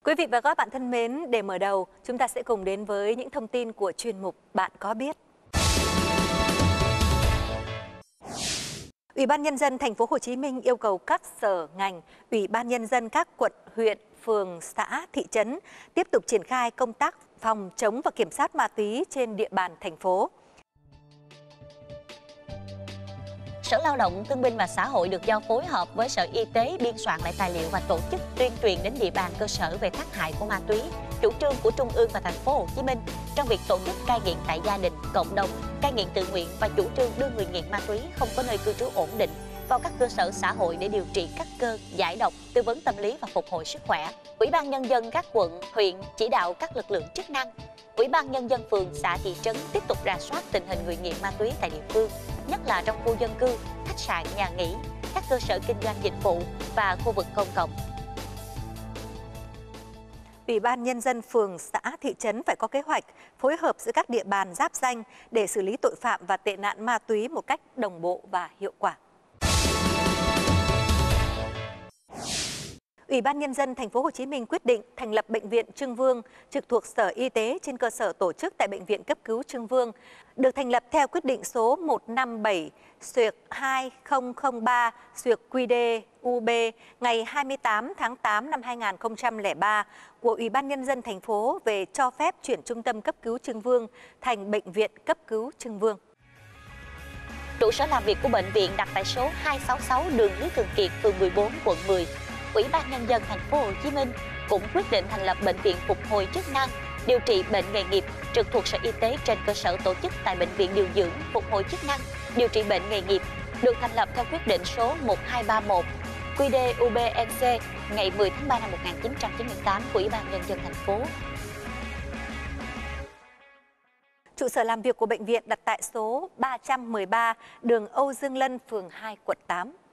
Quý vị và các bạn thân mến, để mở đầu, chúng ta sẽ cùng đến với những thông tin của chuyên mục Bạn có biết. Ủy ban Nhân dân Thành phố Hồ Chí Minh yêu cầu các sở ngành, Ủy ban Nhân dân các quận, huyện, phường, xã, thị trấn tiếp tục triển khai công tác phòng chống và kiểm soát ma túy trên địa bàn thành phố. Sở Lao động, Thương binh và Xã hội được giao phối hợp với Sở Y tế biên soạn lại tài liệu và tổ chức tuyên truyền đến địa bàn cơ sở về tác hại của ma túy, chủ trương của Trung ương và Thành phố Hồ Chí Minh trong việc tổ chức cai nghiện tại gia đình, cộng đồng, cai nghiện tự nguyện và chủ trương đưa người nghiện ma túy không có nơi cư trú ổn định vào các cơ sở xã hội để điều trị cắt cơ, giải độc, tư vấn tâm lý và phục hồi sức khỏe. Ủy ban Nhân dân các quận, huyện chỉ đạo các lực lượng chức năng, Ủy ban Nhân dân phường, xã, thị trấn tiếp tục rà soát tình hình người nghiện ma túy tại địa phương, nhất là trong khu dân cư, khách sạn, nhà nghỉ, các cơ sở kinh doanh dịch vụ và khu vực công cộng. Ủy ban Nhân dân phường, xã, thị trấn phải có kế hoạch phối hợp giữa các địa bàn giáp ranh để xử lý tội phạm và tệ nạn ma túy một cách đồng bộ và hiệu quả. Ủy ban Nhân dân Thành phố Hồ Chí Minh quyết định thành lập Bệnh viện Trưng Vương trực thuộc Sở Y tế trên cơ sở tổ chức tại Bệnh viện Cấp cứu Trưng Vương, được thành lập theo quyết định số 157/2003/QĐ-UB ngày 28 tháng 8 năm 2003 của Ủy ban Nhân dân thành phố về cho phép chuyển Trung tâm Cấp cứu Trưng Vương thành Bệnh viện Cấp cứu Trưng Vương. Trụ sở làm việc của bệnh viện đặt tại số 266 đường Lý Thường Kiệt, phường 14, quận 10. Ủy ban Nhân dân Thành phố Hồ Chí Minh cũng quyết định thành lập Bệnh viện Phục hồi chức năng, điều trị bệnh nghề nghiệp trực thuộc Sở Y tế trên cơ sở tổ chức tại Bệnh viện Điều dưỡng Phục hồi chức năng, điều trị bệnh nghề nghiệp, được thành lập theo quyết định số 1231 QĐ-UB-NC ngày 10 tháng 3 năm 1998 của Ủy ban Nhân dân thành phố. Trụ sở làm việc của bệnh viện đặt tại số 313 đường Âu Dương Lân, phường 2, quận 8.